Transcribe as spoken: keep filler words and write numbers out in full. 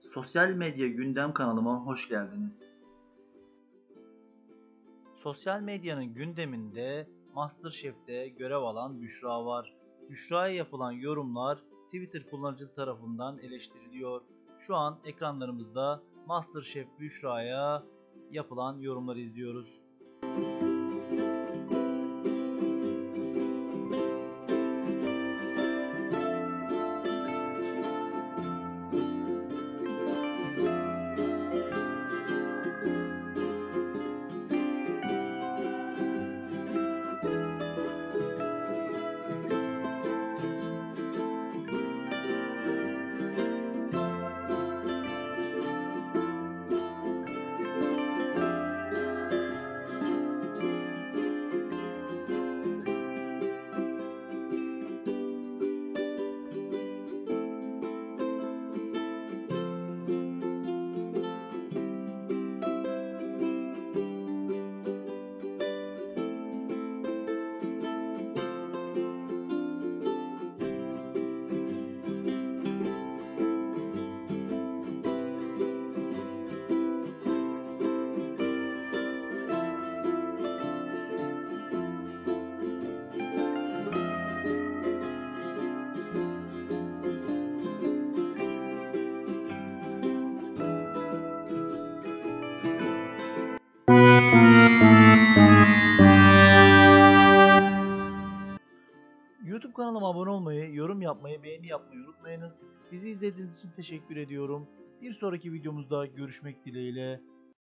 Sosyal medya gündem kanalıma hoş geldiniz. Sosyal medyanın gündeminde MasterChef'te görev alan Büşra var. Büşra'ya yapılan yorumlar Twitter kullanıcıları tarafından eleştiriliyor. Şu an ekranlarımızda MasterChef Büşra'ya yapılan yorumları izliyoruz. YouTube kanalıma abone olmayı, yorum yapmayı, beğeni yapmayı unutmayınız. Bizi izlediğiniz için teşekkür ediyorum. Bir sonraki videomuzda görüşmek dileğiyle.